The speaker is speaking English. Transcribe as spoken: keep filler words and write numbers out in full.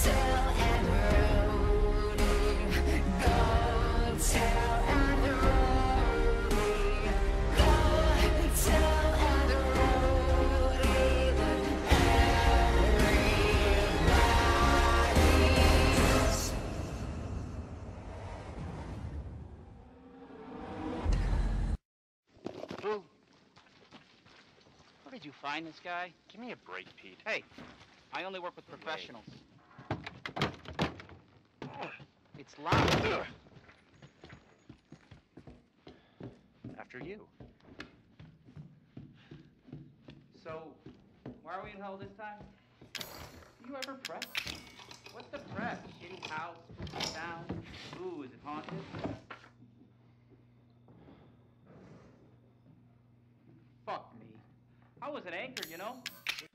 tell and Rudy, go tell and Rudy, go tell and Rudy that everybody's. Boo. Where did you find this guy? Give me a break, Pete. Hey, I only work with professionals. It's loud. After you. So, why are we in hell this time? Do you ever prep? What's the prep? Shitty house, spooky sound. Ooh, is it haunted? Fuck me. I was an anchor, you know?